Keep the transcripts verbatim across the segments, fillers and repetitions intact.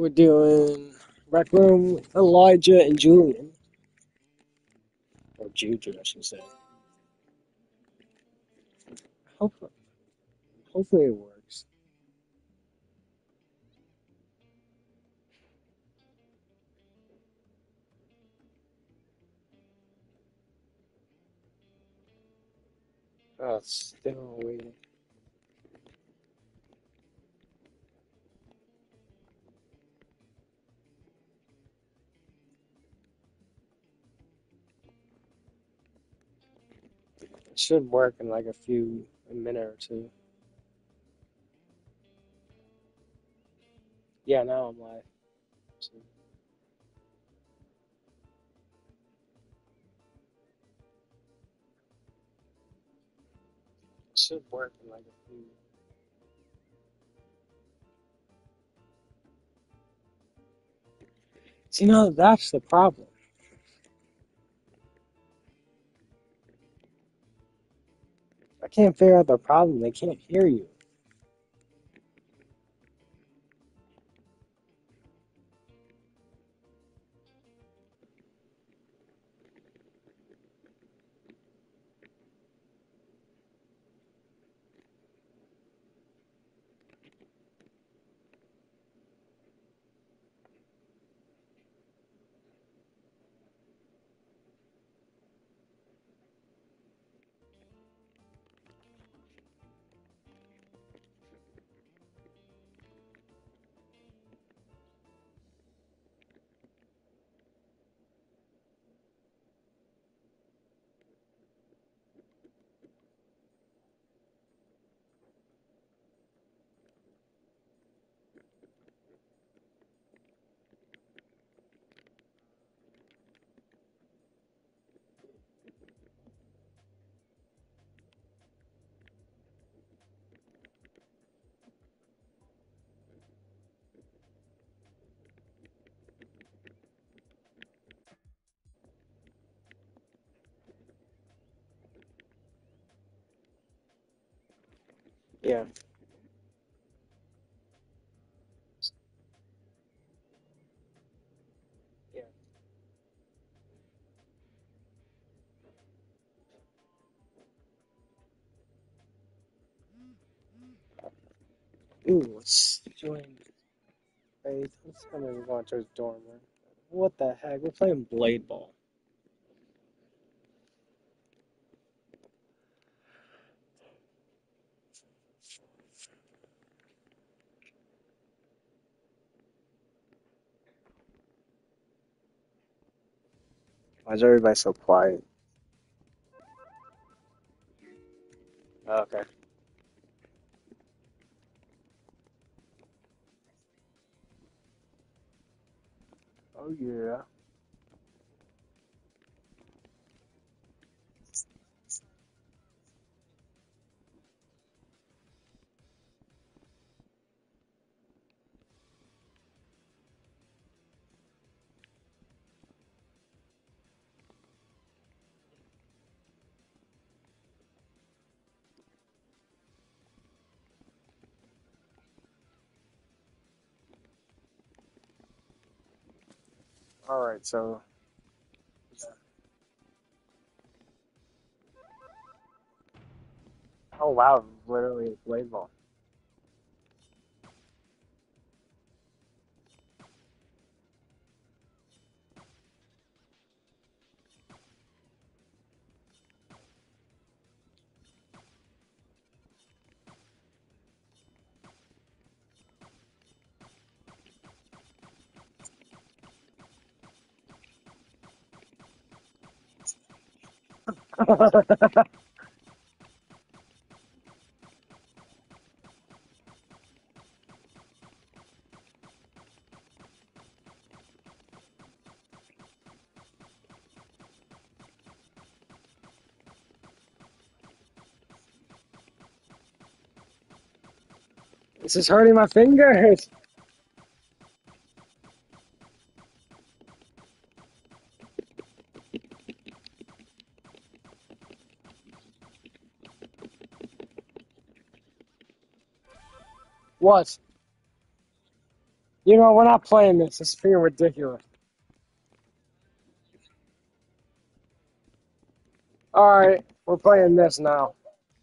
We're doing Rec Room with Elijah and Julian. Or Juju, I should say. Hopefully, hopefully it works. Oh, it's still waiting. It should work in like a few, a minute or two. Yeah, now I'm live. So it should work in like a few. See, now that's the problem. I can't figure out the problem. They can't hear you. Yeah. Yeah. Ooh, let's join. Hey, let's come and go into his dorm room. What the heck? We're playing Blade Ball. Why is everybody so quiet? Okay. Oh yeah. All right. So. Oh wow! Literally a Blade Ball. This is hurting my fingers. What? You know, we're not playing this. It's being ridiculous. Alright, we're playing this now.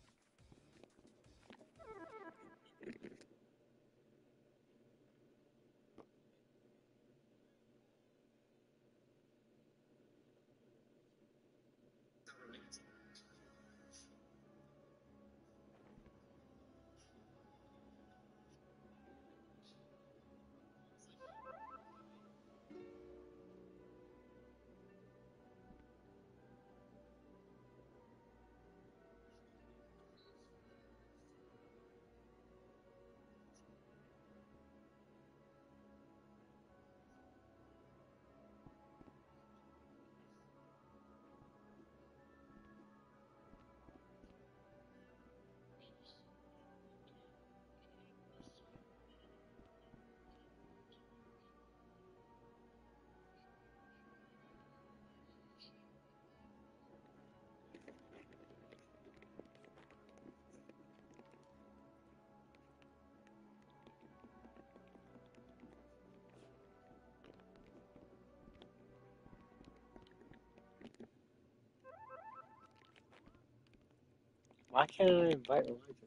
Why can't I invite Elijah?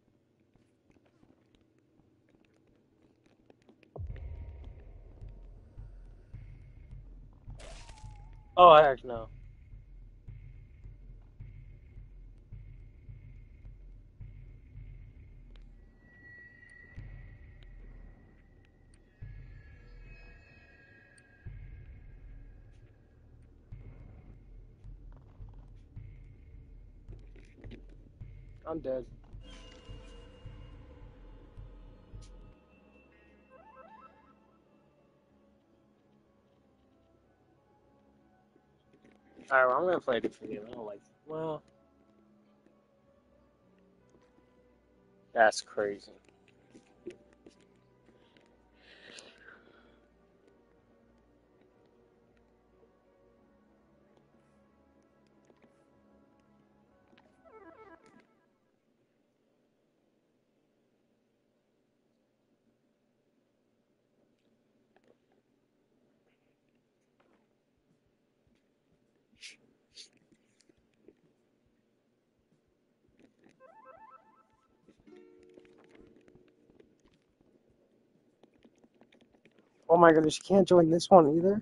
Oh, heck no. I'm dead. Alright, well, I'm gonna play a different game. I don't like it. Well, that's crazy. Oh my goodness, you can't join this one either?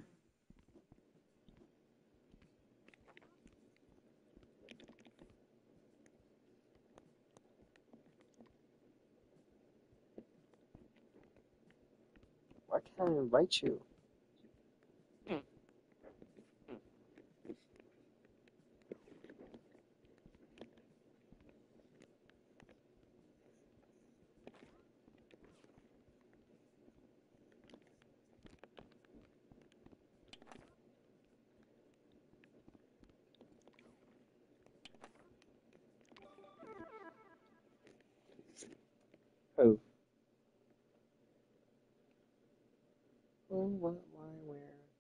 Why can't I invite you? Who? Who, what, why, where?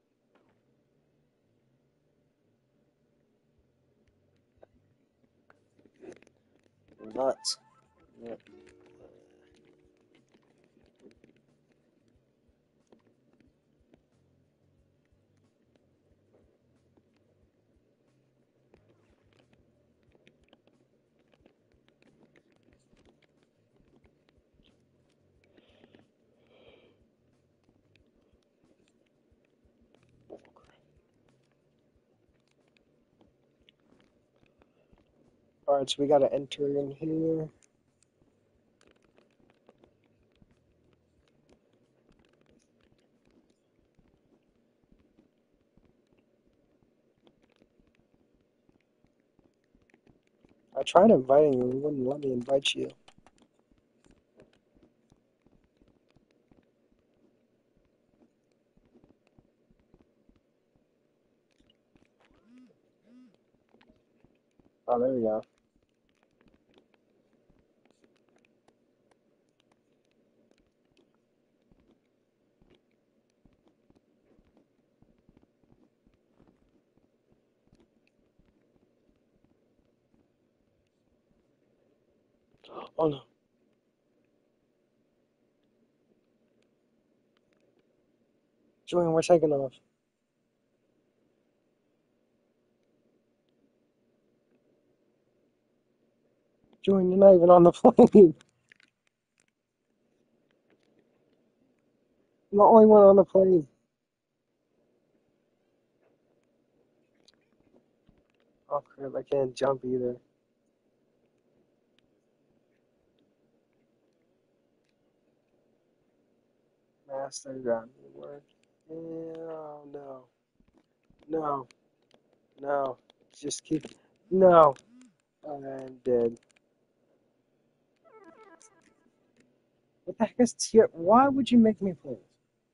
Nuts. Yep. Alright, so we gotta enter in here. I tried inviting you, it wouldn't let me invite you. Oh, there we go. Oh no. Julian, we're taking off. Julian, you're not even on the plane. I'm the only one on the plane. Oh crap, I can't jump either. Master ground word. Oh no. No. No. Just keep. No. I'm dead. What the heck is tier? Why would you make me play this?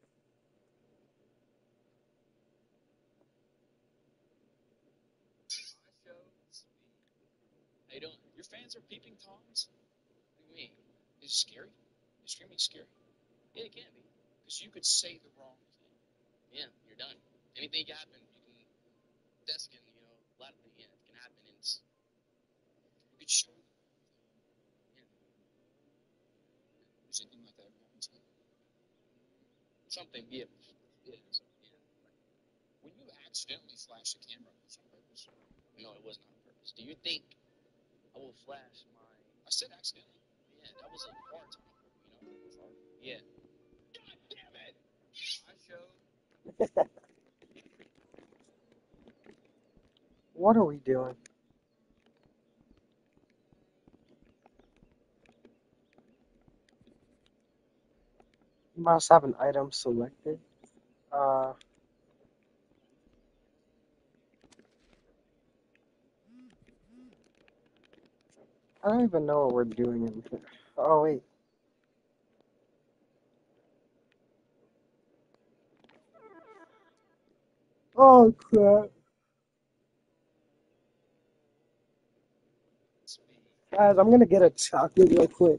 How you doing? Your fans are peeping toms? What do you mean? Is it scary? Is streaming scary? Yeah, it can be. Because you could say the wrong thing. Yeah, you're done. Anything can happen. You can desk and, you know, a lot of things. Yeah, it can happen. And it's, you could show. Yeah. There's anything like that ever happens. Something, yeah. Yeah, so, yeah. When you accidentally flash the camera, was it on purpose? No, it was not on purpose. Do you think I will flash my. I said accidentally. Yeah, that was a hard time. You know, it was hard. Yeah. God damn it! I showed. What are we doing? You must have an item selected. Uh, I don't even know what we're doing in here. Oh wait. Oh crap. Guys, I'm gonna get a chocolate real quick.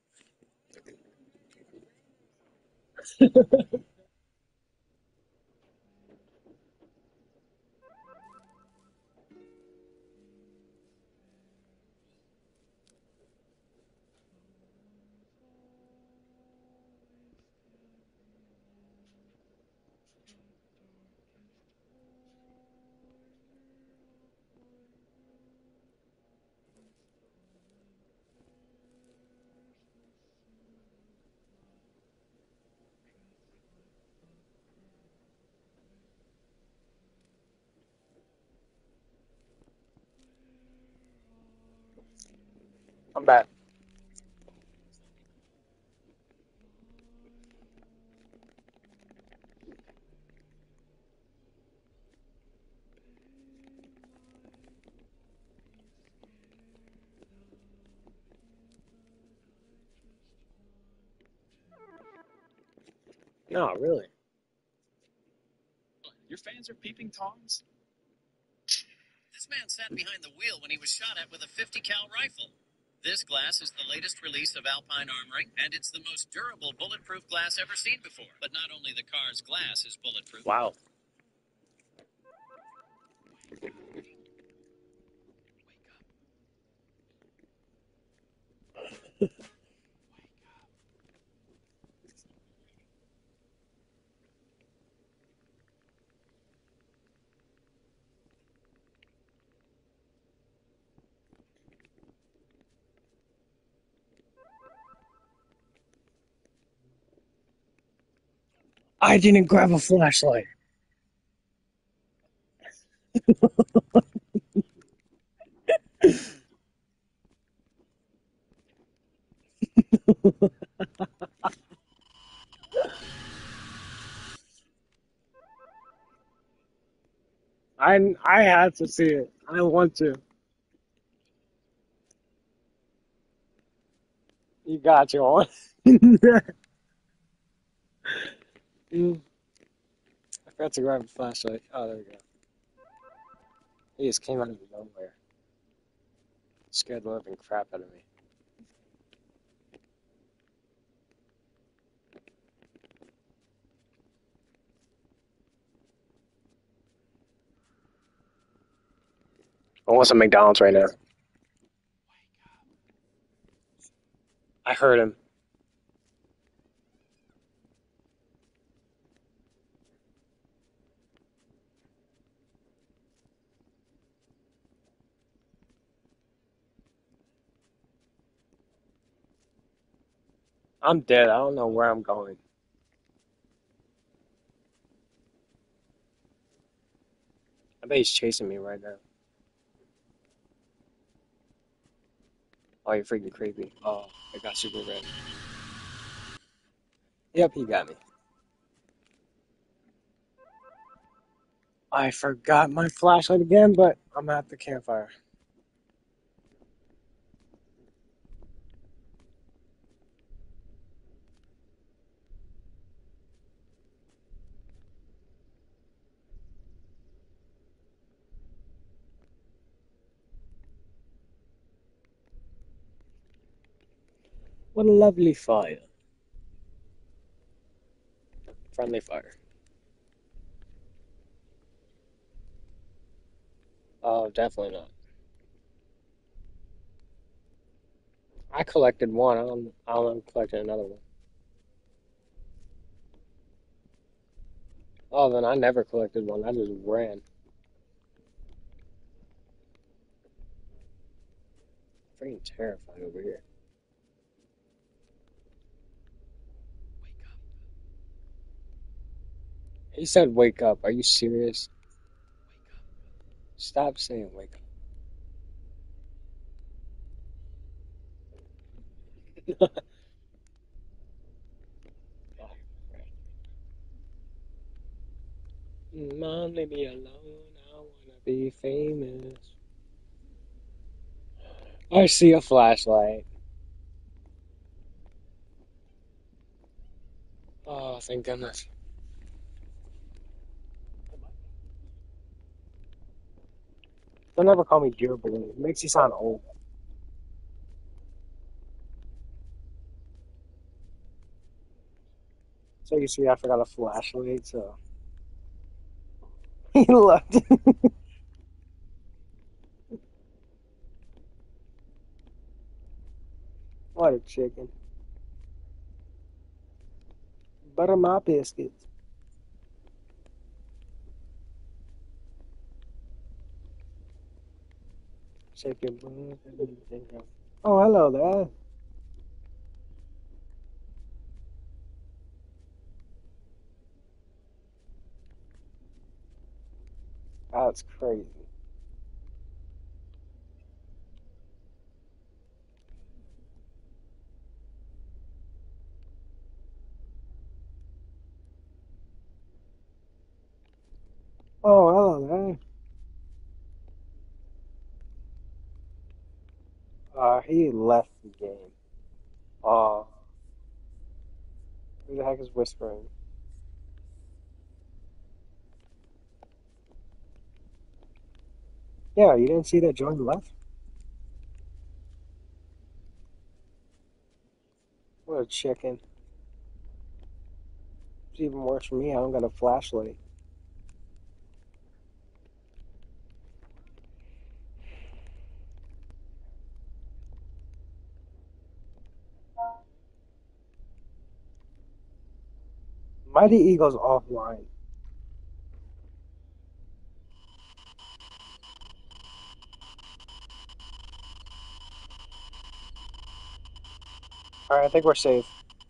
I'm back. No, really. Your fans are peeping toms? This man sat behind the wheel when he was shot at with a fifty cal rifle. This glass is the latest release of Alpine Armoring, and it's the most durable bulletproof glass ever seen before. But not only the car's glass is bulletproof. Wow. I didn't grab a flashlight. I I had to see it. I want to. You got you on. Mm, I forgot to grab a flashlight. Oh, there we go. He just came out of nowhere. Scared the living crap out of me. I want some McDonald's right now. I heard him. I'm dead. I don't know where I'm going. I bet he's chasing me right now. Oh, you're freaking creepy. Oh, I got super red. Yep, he got me. I forgot my flashlight again, but I'm at the campfire. What a lovely fire. Friendly fire. Oh, definitely not. I collected one. I don't, I don't know if I collected another one. Oh, then I never collected one. I just ran. Freaking terrified over here. He said, "Wake up." Are you serious? Stop saying "wake up." Mom, leave me alone. I wanna be famous. I see a flashlight. Oh, thank goodness. Don't ever call me dear balloon. It makes you sound old. So you see, I forgot a flashlight. So he left. What a chicken. Butter my biscuits. Shake your butt. Oh, hello there. That's crazy. Oh, hello there. Uh, he left the game. Uh, who the heck is whispering? Yeah, you didn't see that Jordan left? What a chicken. It's even worse for me. I don't got a flashlight. Mighty Eagles offline. Alright, I think we're safe.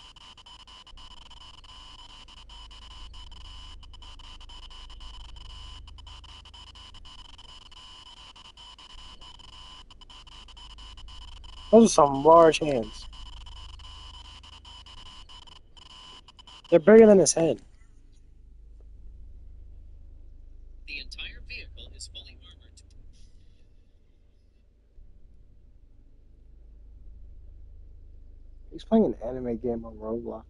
Those are some large hands. They're bigger than his head. The entire vehicle is fully armored. He's playing an anime game on Roblox.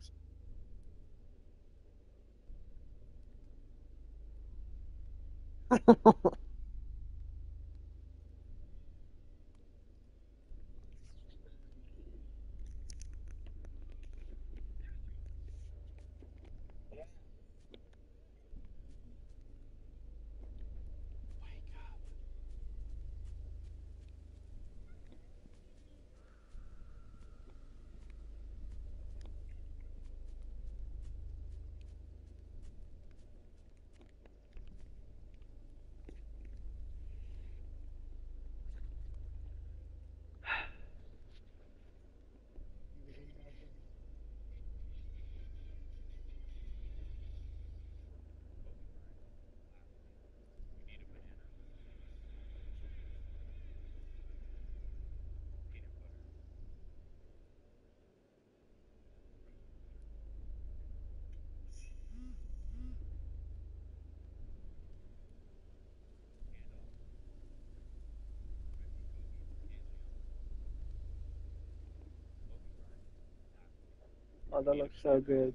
Oh, that looks so good.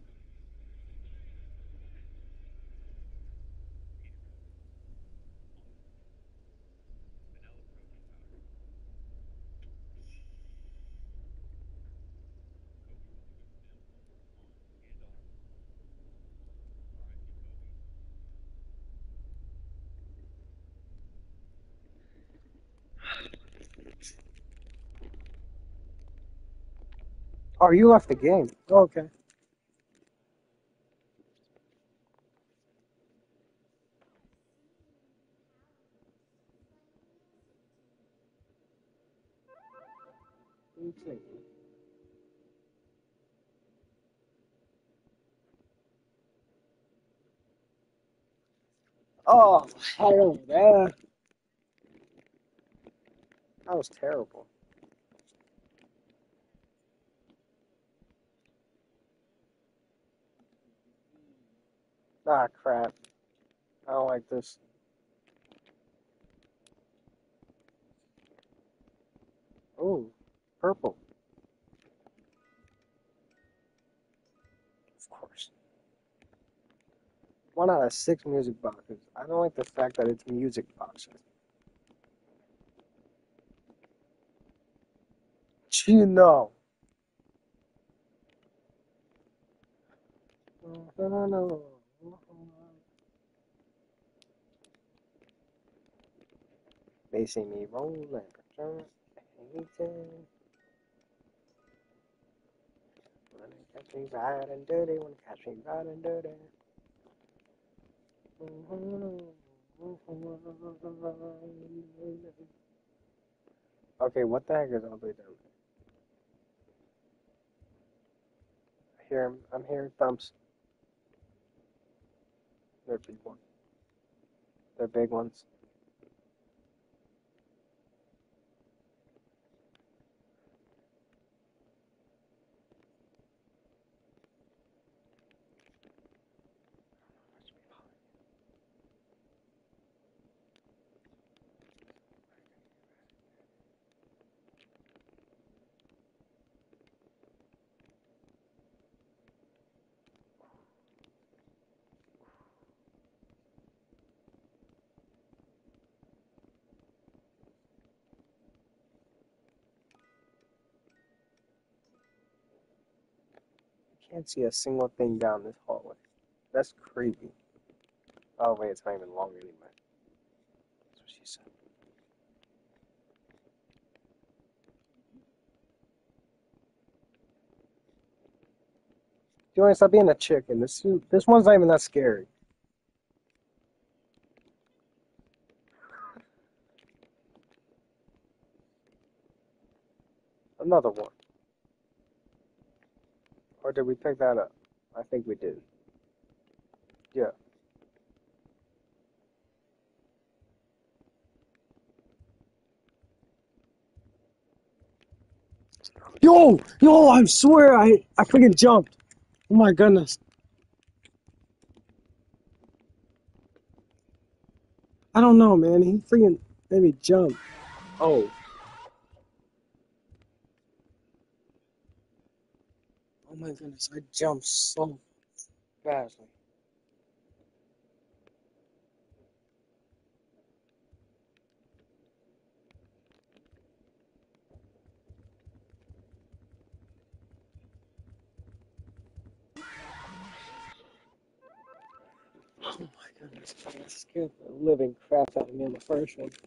Oh, you left the game. Oh, okay. Oh, hell yeah. That was terrible. Ah, crap. I don't like this. Oh, purple. Of course. One out of six music boxes. I don't like the fact that it's music boxes. You know. They see me rolling. Wanna catch me bad and dirty, wanna catch me bad and dirty. Okay, what the heck is all the way down there? I hear him. I'm hearing thumps. They're big ones. They're big ones. I can't see a single thing down this hallway. That's creepy. Oh wait, it's not even long anyway. That's what she said. You want to stop being a chicken? This this one's not even that scary. Another one. Or did we pick that up? I think we did. Yeah. Yo! Yo, I swear I, I freaking jumped. Oh my goodness. I don't know, man. He freaking made me jump. Oh. Oh my goodness. I jumped so fast. Oh my goodness. That scared the living crap out of me in the first one.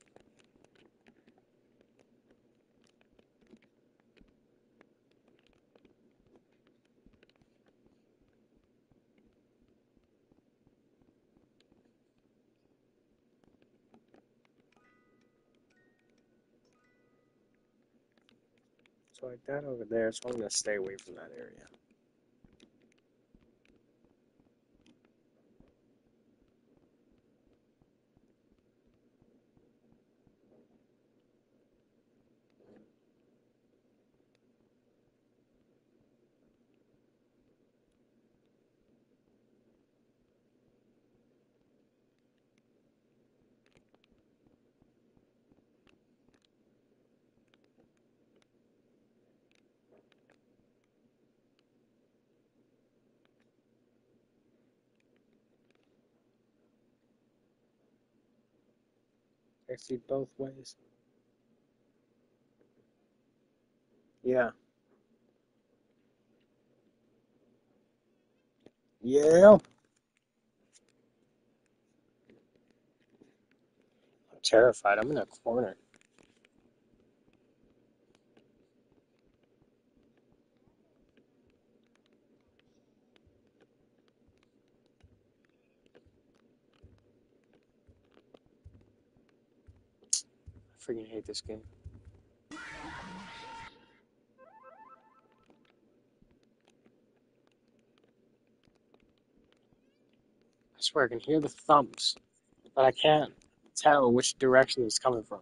So like that over there, so I'm gonna stay away from that area. I see both ways. Yeah. Yeah. I'm terrified. I'm in a corner. I freaking hate this game. I swear I can hear the thumps, but I can't tell which direction he's coming from.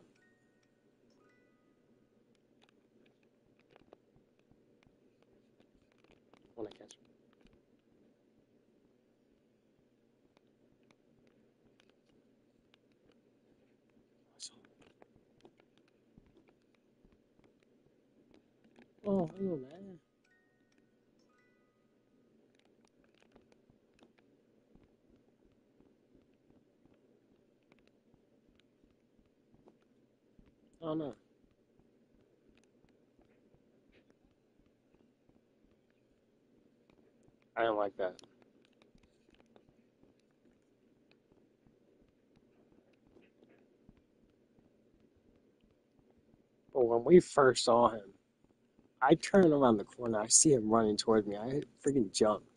When I catch him. Oh, hello, man. Oh, no. I don't like that. But when we first saw him, I turned around the corner. I see him running towards me. I freaking jumped.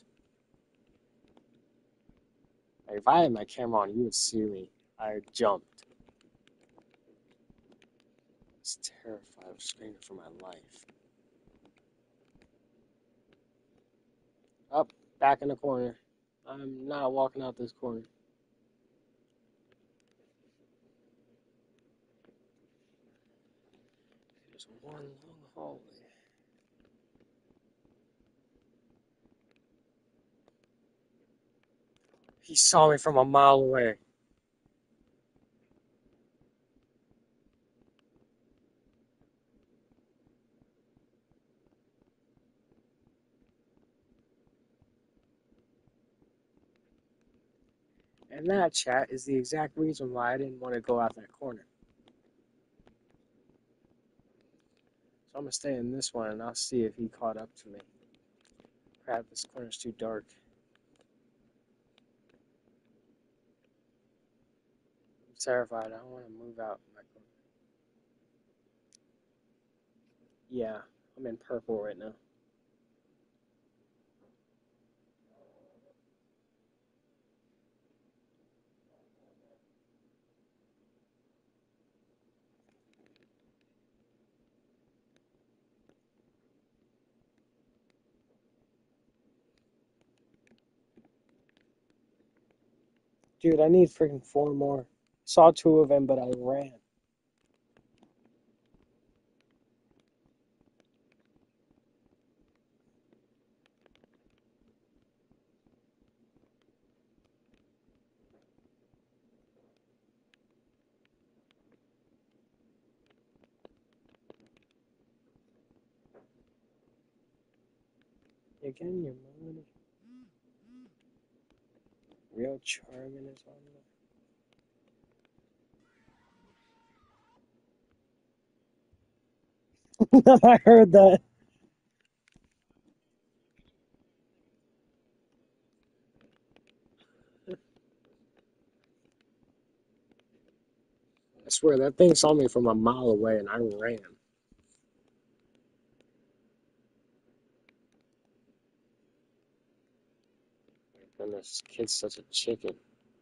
Like, if I had my camera on, you would see me. I jumped. I was terrified. I was screaming for my life. Up, back in the corner. I'm not walking out this corner. There's one long hallway. He saw me from a mile away. And that, chat, is the exact reason why I didn't want to go out that corner. So I'm going to stay in this one, and I'll see if he caught up to me. Crap, this corner's too dark. I'm terrified. I don't want to move out my corner. Yeah, I'm in purple right now. Dude, I need freaking four more. Saw two of them, but I ran. Again, your money. Real charming is on there. I heard that. I swear, that thing saw me from a mile away, and I ran. And this kid's such a chicken.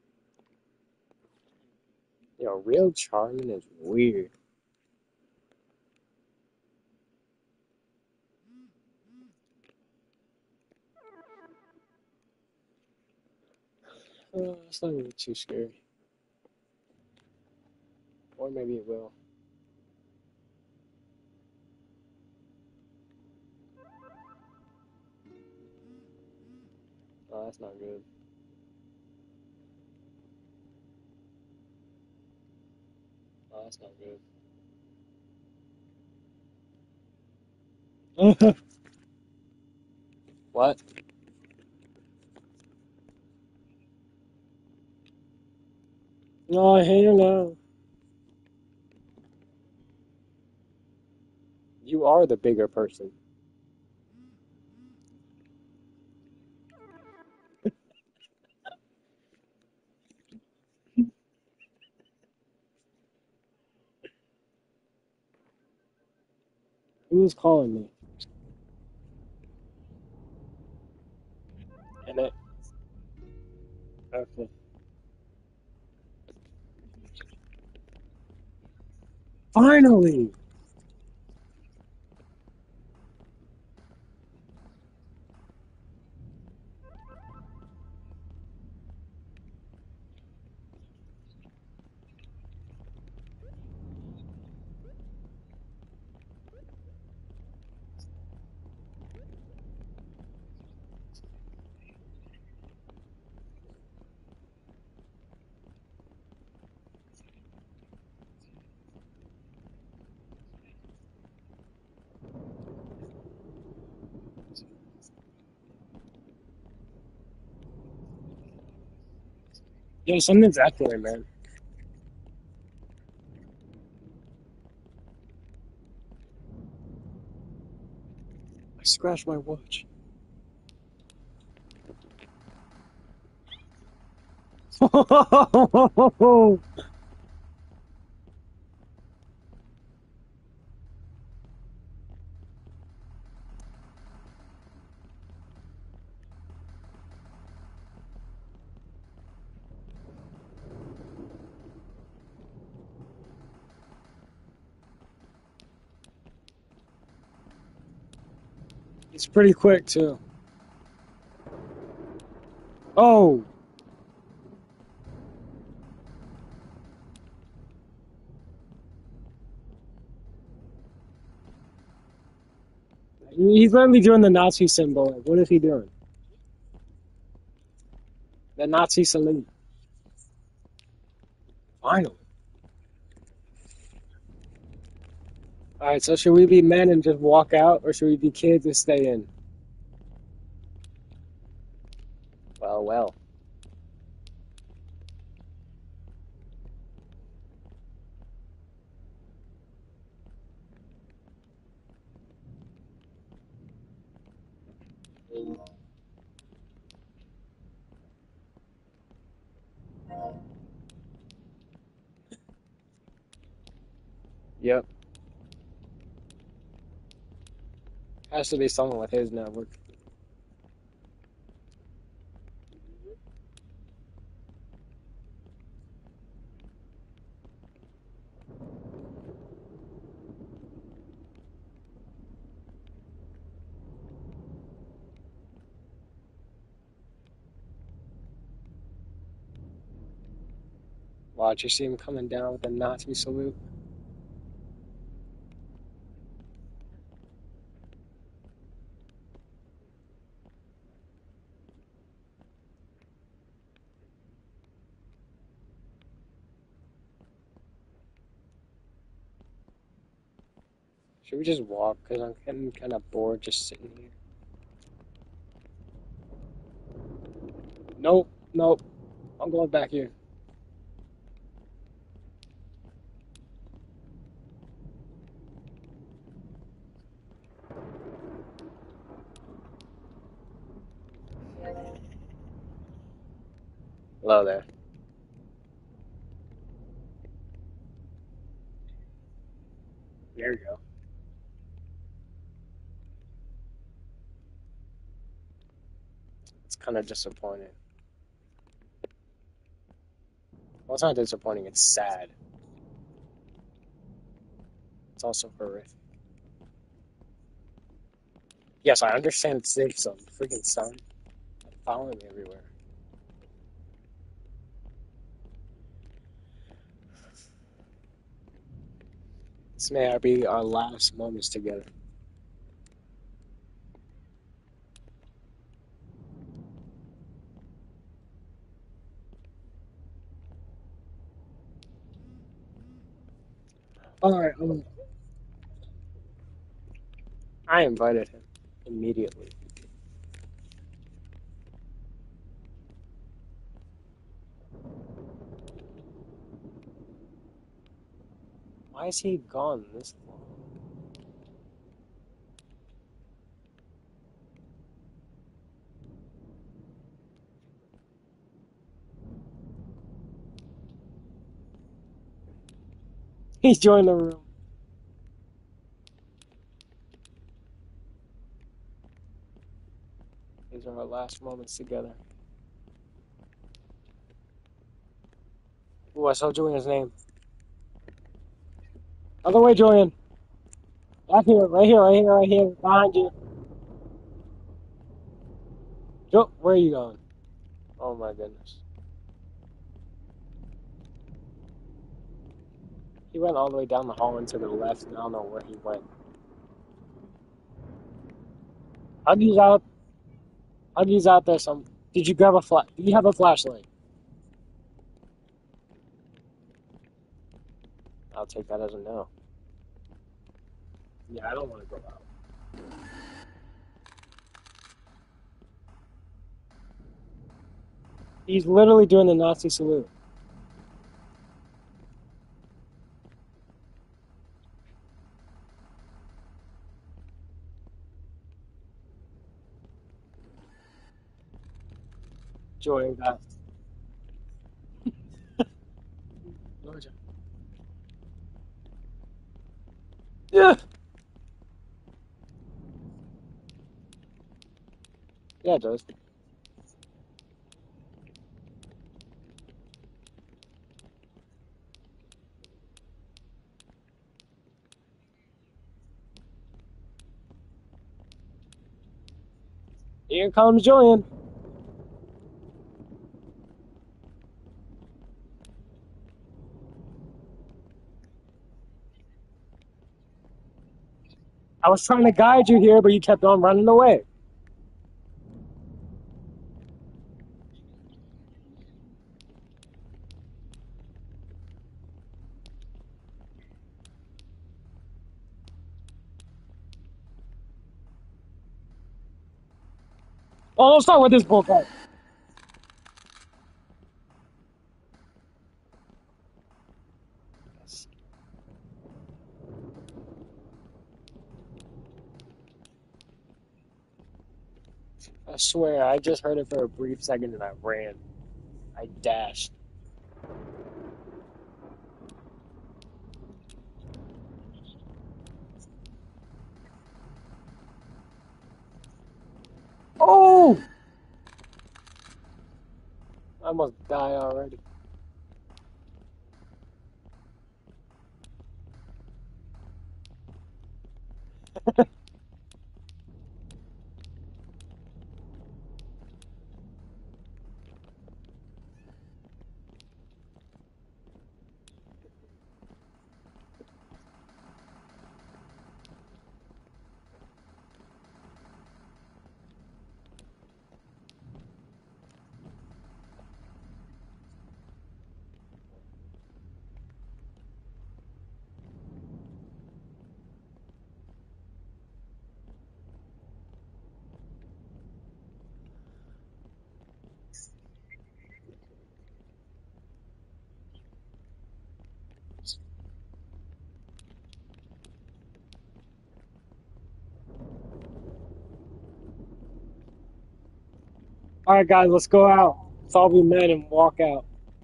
Yo, real charming is weird. Uh, it's not really too scary. Or maybe it will. Oh, that's not good. Oh, that's not good. What? No, I hate her now. are the bigger person. Who's calling me? And it. Okay. Finally! Yo, something's echoing, man. I scratched my watch. It's pretty quick, too. Oh! He's literally doing the Nazi symbol. Like, what is he doing? The Nazi salute. Finally. Alright, so should we be men and just walk out, or should we be kids and stay in? Well, well. Yep. Has to be someone with his network. Watch, you see him coming down with a Nazi salute. Should we just walk? Because I'm getting kind of bored just sitting here. Nope, nope. I'm going back here. Hello there. There you go. It's kind of disappointing. Well, it's not disappointing, it's sad. It's also horrific. Yes, I understand it's safe zone. Freaking sun. Following me everywhere. This may be our last moments together. Alright, um, I invited him immediately. Why is he gone this long? He joined the room. These are our last moments together. Ooh, I saw Julian's name. Other way, Julian. Back here, right here, right here, right here, behind you. Jo, where are you going? Oh my goodness. He went all the way down the hall and to the left, and I don't know where he went. Huggy's out. Huggy's out there. Some. Did you grab a flash? Do you have a flashlight? I'll take that as a no. Yeah, I don't want to go out. He's literally doing the Nazi salute. Joy that. Georgia. Yeah. Yeah, Joyce. Here comes Julian. I was trying to guide you here, but you kept on running away. Oh, don't start with this bullcrap. I swear, I just heard it for a brief second and I ran. I dashed. Oh! I almost died already. Alright, guys, let's go out. Solve your men and walk out.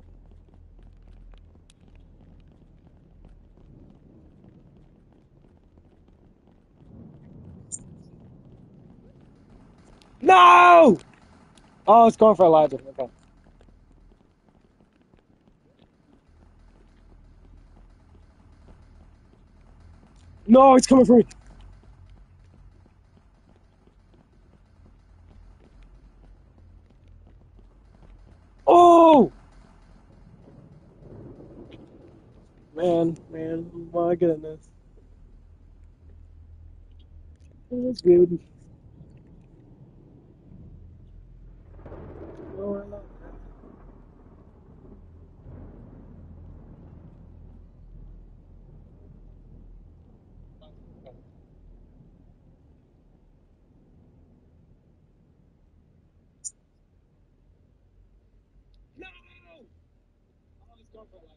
No! Oh, it's going for Elijah. Okay. No, it's coming for me. Oh! Man, man, my goodness. It's good. No, I love that. No! Oh, it's going for Elijah.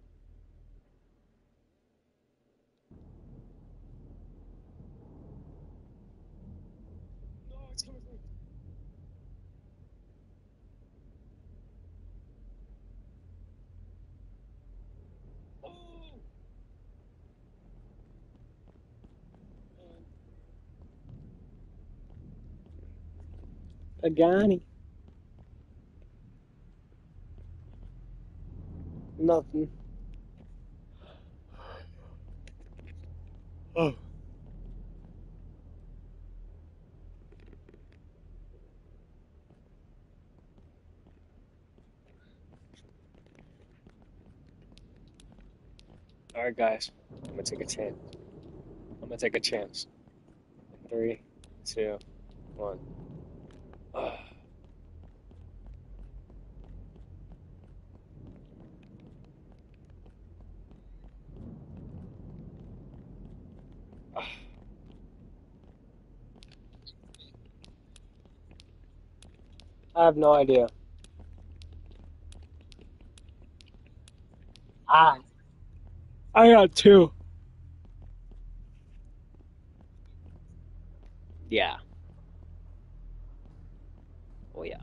No, it's coming for me. Oh! Agani. Nothing. Oh. Alright, guys. I'm gonna take a chance. I'm gonna take a chance. In three, two, one. Ah. Ah. I have no idea. Ah. I got two. Yeah. Oh yeah.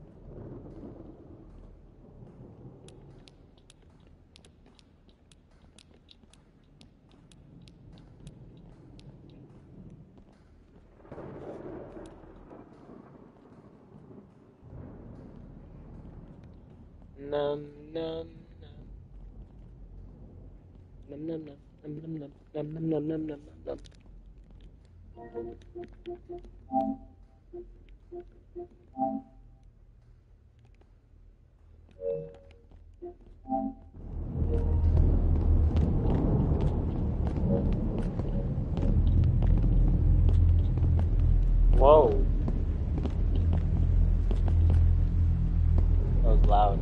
Num num num num num num num num num num num num num num. Whoa. That was loud.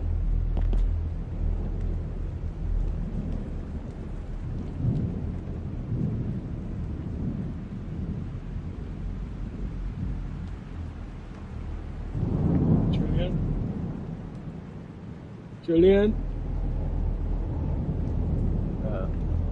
Julian? Julian? Uh,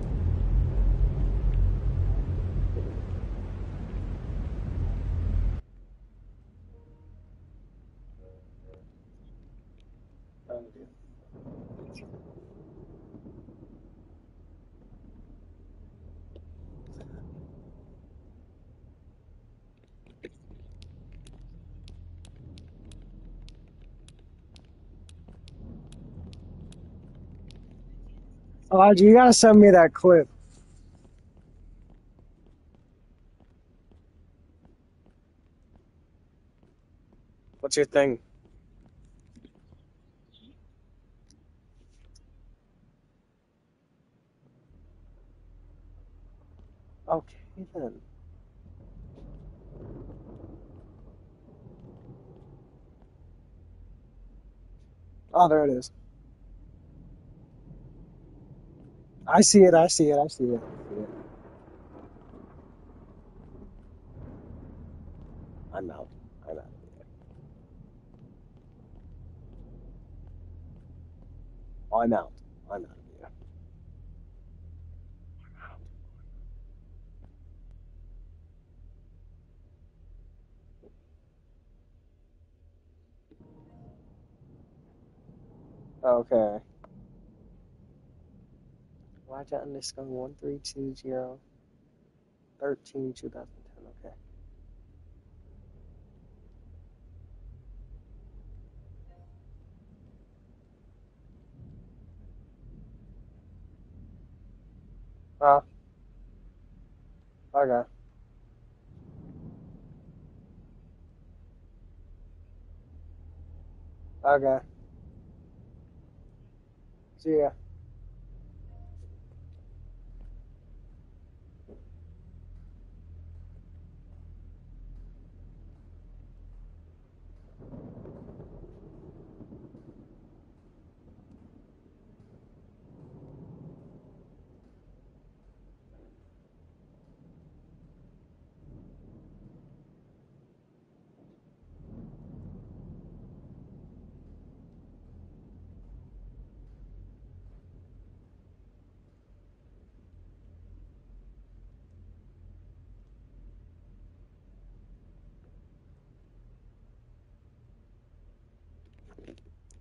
Elijah, you gotta send me that clip. What's your thing? Okay, then. Oh, there it is. I see it, I see it, I see it. I see it. I'm out. I'm out. I'm out. I'm out of here. Okay. Elijah underscore one three two zero thirteen two thousand ten. Okay. Uh, okay. Okay. See ya.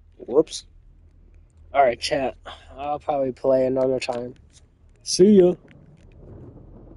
Whoops. Alright, chat. I'll probably play another time. See ya.